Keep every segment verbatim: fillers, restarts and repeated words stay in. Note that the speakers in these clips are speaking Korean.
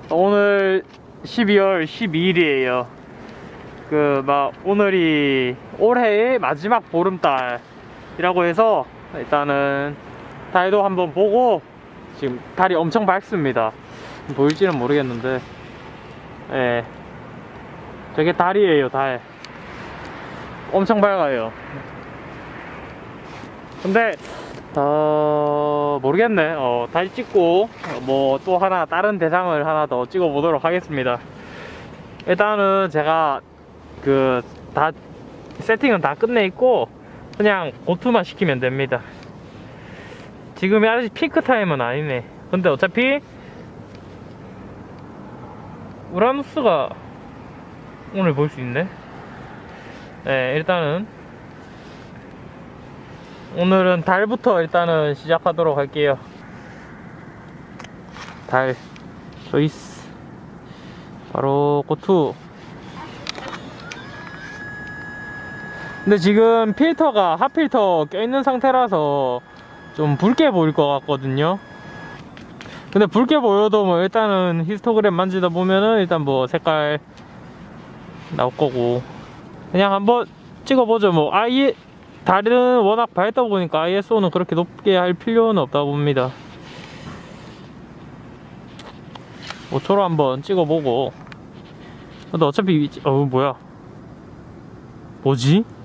오늘 십이월 십이일이에요. 그 막 오늘이 올해의 마지막 보름달이라고 해서 일단은 달도 한번 보고, 지금 달이 엄청 밝습니다. 보일지는 모르겠는데, 예, 저게 달이에요. 달 엄청 밝아요. 근데 어 모르겠네. 어 다시 찍고 뭐 또 하나 다른 대상을 하나 더 찍어 보도록 하겠습니다. 일단은 제가 그 다 세팅은 다 끝내 있고 그냥 고투만 시키면 됩니다. 지금이 아직 피크 타임은 아니네. 근데 어차피 우라노스가 오늘 볼 수 있네. 네, 일단은 오늘은 달부터 일단은 시작하도록 할게요. 달 초이스 바로 고투. 근데 지금 필터가 핫필터 껴있는 상태라서 좀 붉게 보일 것 같거든요. 근데 붉게 보여도 뭐 일단은 히스토그램 만지다 보면은 일단 뭐 색깔 나올 거고, 그냥 한번 찍어보죠. 뭐 아예 달은 워낙 밝다 보니까 아이에스오는 그렇게 높게 할 필요는 없다 봅니다. 오초로 한번 찍어보고. 근데 어차피 어 뭐야 뭐지?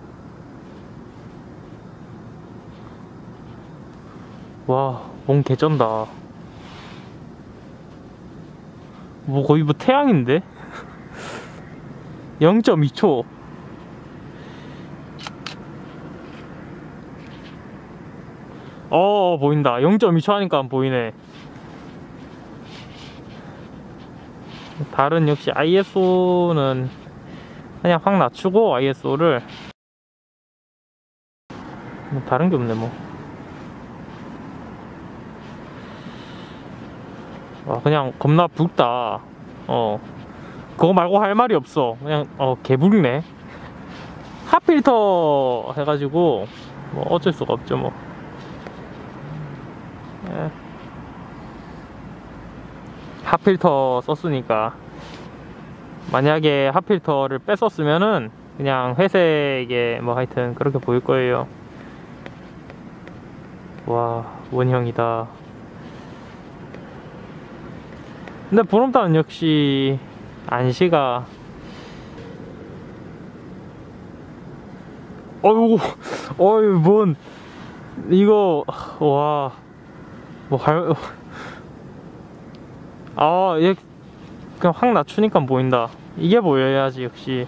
와, 몸 개쩐다. 뭐 거의 뭐 태양인데? 영 점 이 초. 어 보인다. 영 점 이 초 하니까 안 보이네. 달은 역시 아이에스오는 그냥 확 낮추고, 아이에스오를 뭐 다른 게 없네 뭐. 와, 그냥 겁나 붉다. 어 그거 말고 할 말이 없어. 그냥 어 개붉네. 핫필터 해가지고 뭐 어쩔 수가 없죠 뭐. 예. 핫필터 썼으니까. 만약에 핫필터를 뺐었으면은 그냥 회색에 뭐 하여튼 그렇게 보일 거예요. 와, 원형이다. 근데 보름달은 역시 안시가 어이구 어이 뭔 이거 와 뭐 할 아 얘 그냥 확 낮추니까 보인다. 이게 보여야지 역시.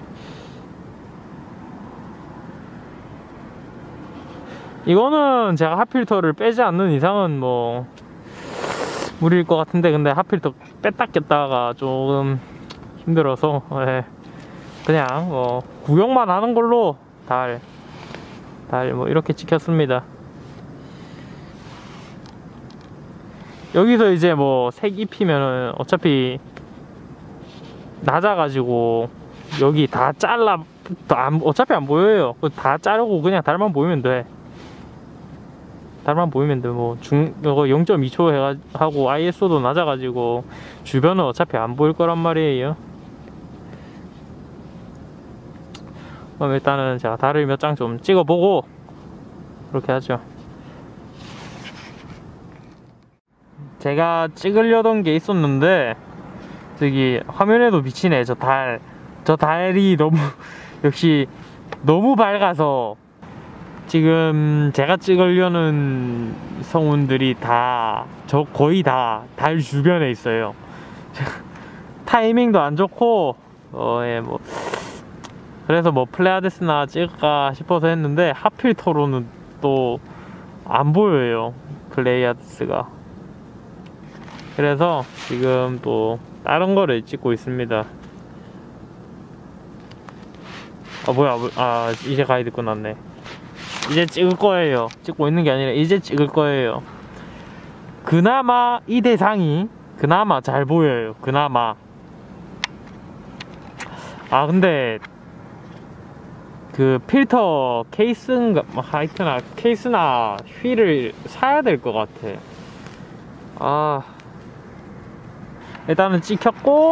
이거는 제가 핫필터를 빼지 않는 이상은 뭐 무리일 것 같은데, 근데 핫필터 뺐다 꼈다가 조금 힘들어서 예. 그냥 뭐 구경만 하는 걸로 달 달 뭐 이렇게 찍혔습니다. 여기서 이제 뭐 색 입히면은 어차피 낮아가지고 여기 다 잘라 안, 어차피 안 보여요. 다 자르고 그냥 달만 보이면 돼. 달만 보이면 돼. 뭐 중 이거 영 점 이 초 해가 하고 아이에스오도 낮아가지고 주변은 어차피 안 보일 거란 말이에요. 그럼 일단은 제가 달을 몇 장 좀 찍어보고 그렇게 하죠. 제가 찍으려던 게 있었는데 저기 화면에도 비치네. 저 달, 저 달이 너무 역시 너무 밝아서 지금 제가 찍으려는 성운들이 다 저 거의 다 달 주변에 있어요. 타이밍도 안 좋고 어, 예, 뭐 그래서 뭐 플레이아데스나 찍을까 싶어서 했는데 핫필터로는 또 안 보여요, 플레이아데스가. 그래서 지금 또 다른 거를 찍고 있습니다. 아 뭐야, 아 이제 가이드 끝났네. 이제 찍을 거예요. 찍고 있는 게 아니라 이제 찍을 거예요. 그나마 이 대상이 그나마 잘 보여요. 그나마. 아 근데 그 필터 케이스인가 뭐 하여튼 케이스나 휠을 사야 될 것 같아. 아 일단은 찍혔고,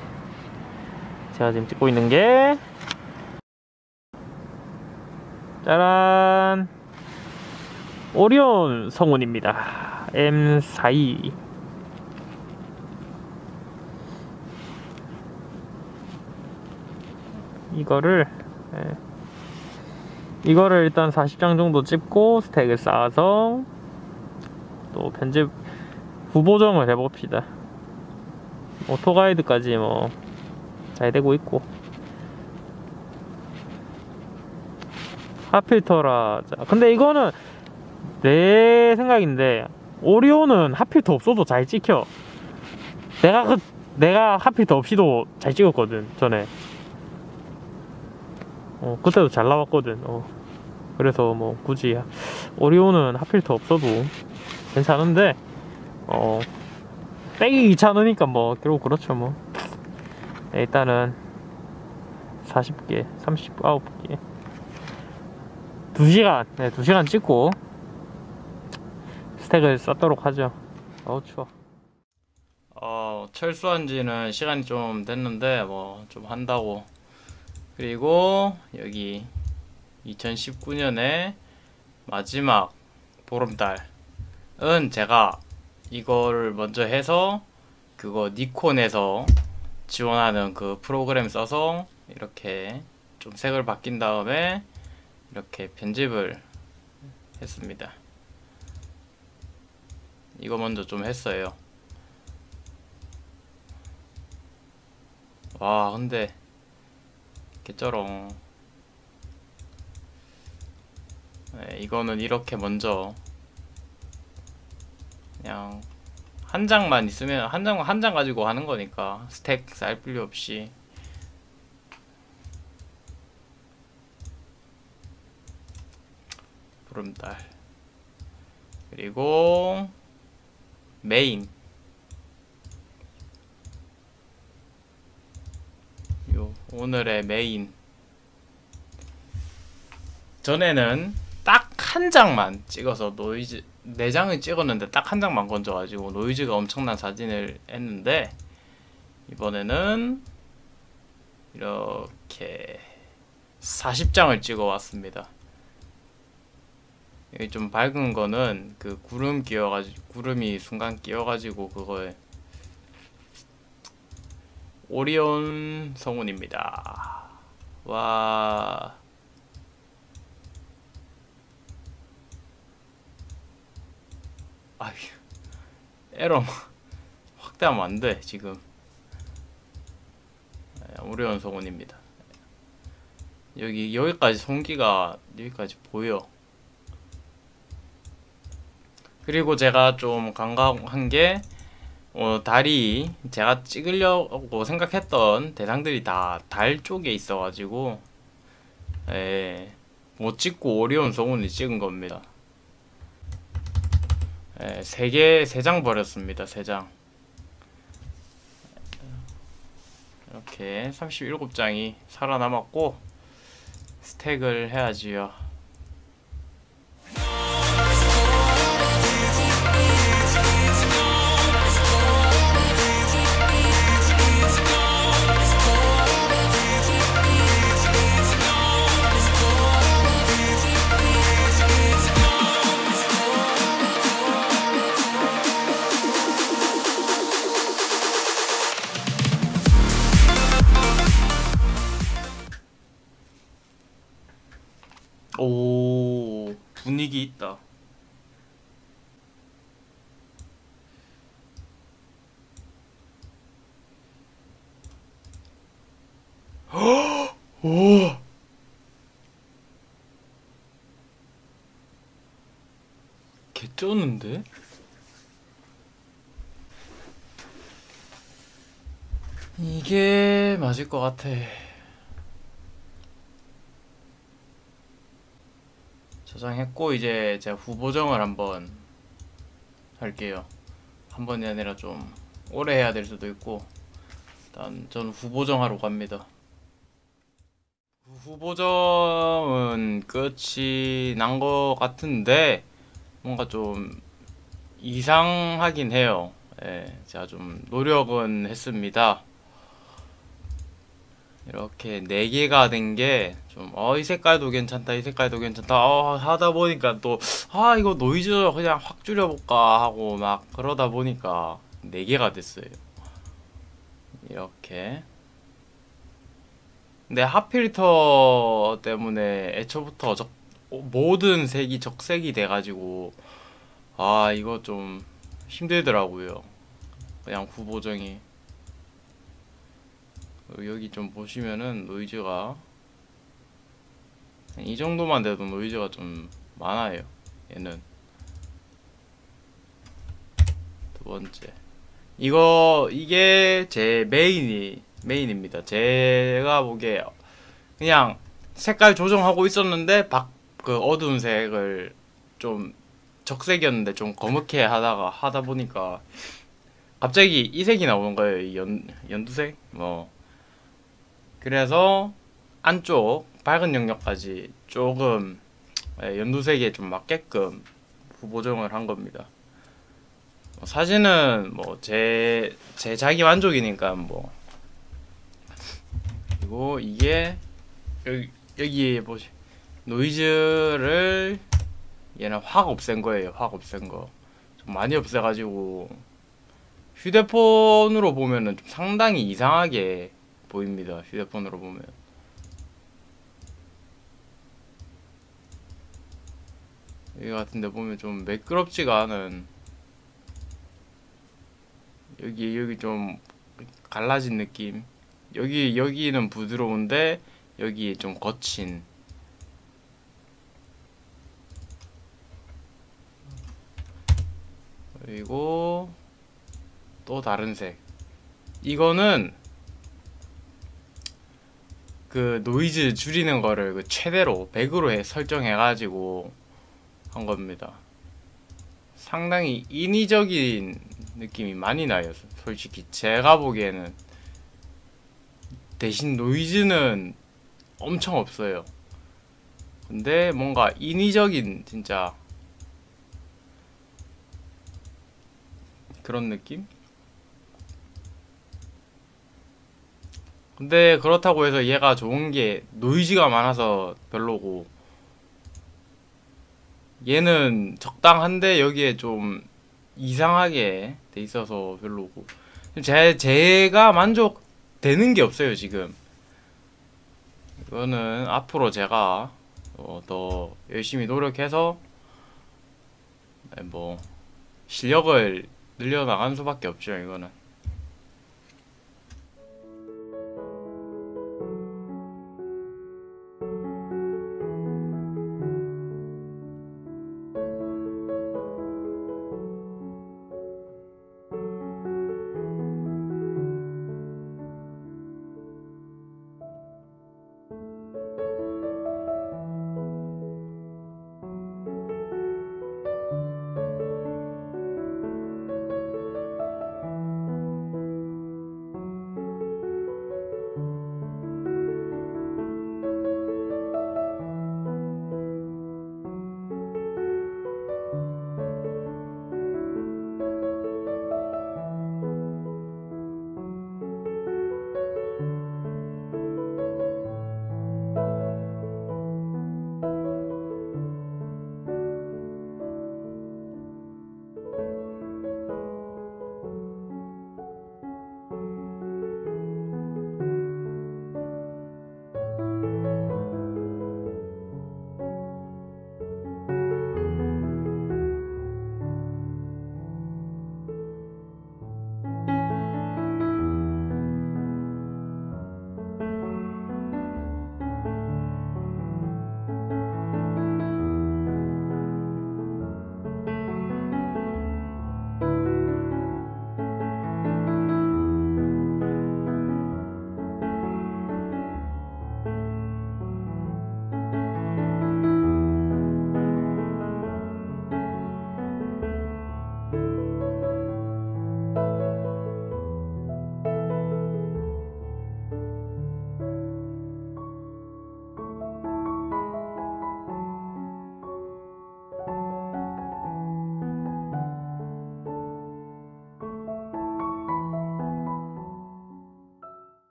제가 지금 찍고 있는 게 짜란, 오리온 성운입니다. 엠 사십이. 이거를 예. 이거를 일단 사십 장 정도 찍고 스택을 쌓아서 또 편집 후보정을 해봅시다. 오토가이드까지 뭐 잘 되고 있고, 핫필터라. 자, 근데 이거는 내 생각인데 오리온은 핫필터 없어도 잘 찍혀. 내가 그 내가 핫필터 없이도 잘 찍었거든 전에. 어, 그때도 잘 나왔거든. 어. 그래서 뭐 굳이 오리온은 핫필터 없어도 괜찮은데, 어, 빼기 귀찮으니까 뭐 결국 그렇죠 뭐. 네, 일단은 사십 개, 삼십구 개, 두 시간, 네, 두 시간 찍고 스택을 쌓도록 하죠. 어우 추워. 어, 철수한 지는 시간이 좀 됐는데 뭐 좀 한다고. 그리고 여기 이천십구 년에 마지막 보름달은 제가 이거를 먼저 해서 그거 니콘에서 지원하는 그 프로그램 써서 이렇게 좀 색을 바뀐 다음에 이렇게 편집을 했습니다. 이거 먼저 좀 했어요. 와 근데 개쩌렁. 네, 이거는 이렇게 먼저 그냥 한 장만 있으면 한 장 한 장 가지고 하는 거니까 스택 쌓을 필요 없이. 보름달 그리고 메인, 요 오늘의 메인. 전에는 딱 한 장만 찍어서 노이즈 네 장을 찍었는데 딱 한 장만 건져가지고 노이즈가 엄청난 사진을 했는데, 이번에는 이렇게 사십 장을 찍어 왔습니다. 여기 좀 밝은 거는 그 구름 끼어가지고 구름이 순간 끼어가지고 그거에 오리온 성운입니다. 와. 아휴, 에러 확대하면 안 돼 지금. 오리온 성운입니다. 여기 여기까지 송기가 여기까지 보여. 그리고 제가 좀 간과한 게 어, 달이 제가 찍으려고 생각했던 대상들이 다 달 쪽에 있어가지고 예, 못 찍고 오리온 성운을 찍은 겁니다. 예, 세 개, 세 장 버렸습니다. 세 장. 이렇게 삼십칠 장이 살아남았고 스택을 해야지요. 오, 분위기 있다. 오, 개쩌는데? 이게 맞을 것 같아. 저장했고 이제 제가 후보정을 한번 할게요. 한 번이 아니라 좀 오래 해야 될 수도 있고, 일단 저는 후보정 하러 갑니다. 후보정은 끝이 난 것 같은데 뭔가 좀 이상하긴 해요. 예, 제가 좀 노력은 했습니다. 이렇게 네 개가 된 게 좀 어 이 색깔도 괜찮다 이 색깔도 괜찮다 어 하다 보니까 또 아 이거 노이즈 그냥 확 줄여볼까 하고 막 그러다 보니까 네 개가 됐어요. 이렇게. 근데 핫필터 때문에 애초부터 적, 모든 색이 적색이 돼가지고 아 이거 좀 힘들더라고요. 그냥 구보정이. 여기 좀 보시면은 노이즈가 이 정도만 돼도 노이즈가 좀 많아요. 얘는. 두 번째, 이거 이게 제 메인이 메인입니다. 제가 보기에 그냥 색깔 조정하고 있었는데 박 그 어두운 색을 좀 적색이었는데 좀 검게 하다가 하다 보니까 갑자기 이 색이 나오는 거예요. 이 연, 연두색 뭐. 그래서 안쪽 밝은 영역까지 조금 연두색에 좀 맞게끔 후보정을 한 겁니다. 사진은 뭐 제 제 자기 만족이니까 뭐. 그리고 이게 여기 여기 보시 노이즈를 얘는 확 없앤 거예요. 확 없앤 거. 좀 많이 없애가지고 휴대폰으로 보면은 좀 상당히 이상하게 보입니다. 휴대폰으로 보면. 여기 같은데 보면 좀 매끄럽지가 않은, 여기 여기 좀 갈라진 느낌. 여기 여기는 부드러운데 여기 좀 거친. 그리고 또 다른 색. 이거는 그 노이즈 줄이는 거를 그 최대로 백으로 해 설정해가지고 한 겁니다. 상당히 인위적인 느낌이 많이 나요. 솔직히 제가 보기에는. 대신 노이즈는 엄청 없어요. 근데 뭔가 인위적인 진짜 그런 느낌? 근데 그렇다고 해서 얘가 좋은 게 노이즈가 많아서 별로고, 얘는 적당한데 여기에 좀 이상하게 돼 있어서 별로고. 제, 제가 만족되는 게 없어요 지금. 이거는 앞으로 제가 어, 더 열심히 노력해서 뭐 실력을 늘려나가는 수밖에 없죠 이거는.